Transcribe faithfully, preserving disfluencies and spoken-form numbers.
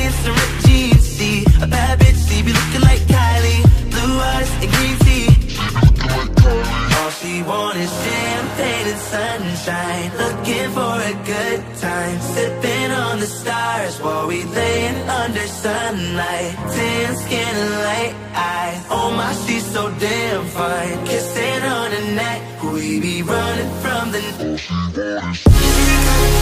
in some ripped jeans. See a bad bitch, she be looking like Kylie. Blue eyes and green tea. All she want is champagne and sunshine. Looking for a good time. Sipping on the stars while we laying under sunlight. Tan skin and light eyes. Oh my, she's so damn fine. Kissing on her neck. We be running from the